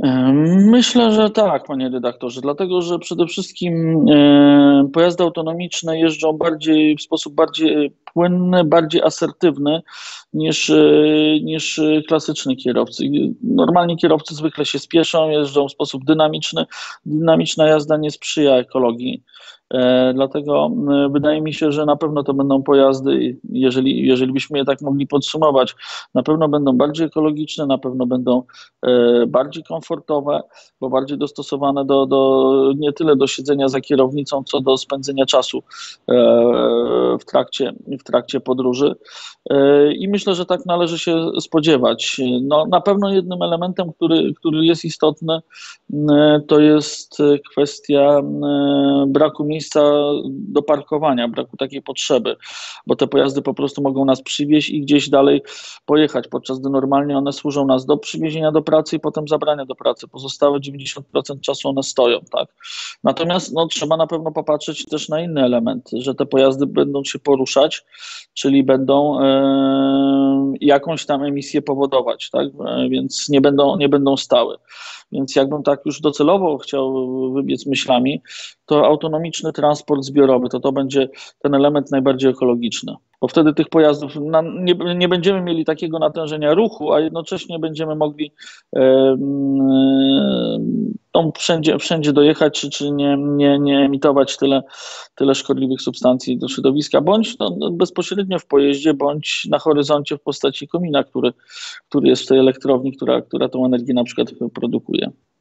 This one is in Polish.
Myślę, że tak, panie redaktorze, dlatego że przede wszystkim pojazdy autonomiczne jeżdżą w sposób bardziej płynny, bardziej asertywny niż klasyczni kierowcy. Normalni kierowcy zwykle się spieszą, jeżdżą w sposób dynamiczny. Dynamiczna jazda nie sprzyja ekologii. Dlatego wydaje mi się, że na pewno to będą pojazdy, jeżeli byśmy je tak mogli podsumować, na pewno będą bardziej ekologiczne, na pewno będą bardziej komfortowe, bo bardziej dostosowane nie tyle do siedzenia za kierownicą, co do spędzenia czasu w trakcie podróży. I myślę, że tak należy się spodziewać. No, na pewno jednym elementem, który jest istotny, to jest kwestia braku miejsca do parkowania, braku takiej potrzeby, bo te pojazdy po prostu mogą nas przywieźć i gdzieś dalej pojechać, podczas gdy normalnie one służą nas do przywiezienia do pracy i potem zabrania do pracy. Pozostałe 90% czasu one stoją, tak? Natomiast no, trzeba na pewno popatrzeć też na inny element, że te pojazdy będą się poruszać, czyli będą jakąś tam emisję powodować, tak? Więc nie będą stałe. Więc jakbym tak już docelowo chciał wybiec myślami, to autonomiczny transport zbiorowy to będzie ten element najbardziej ekologiczny. Bo wtedy tych pojazdów nie będziemy mieli takiego natężenia ruchu, a jednocześnie będziemy mogli wszędzie dojechać, czy nie emitować tyle szkodliwych substancji do środowiska, bądź bezpośrednio w pojeździe, bądź na horyzoncie w postaci komina, który jest w tej elektrowni, która tą energię na przykład produkuje.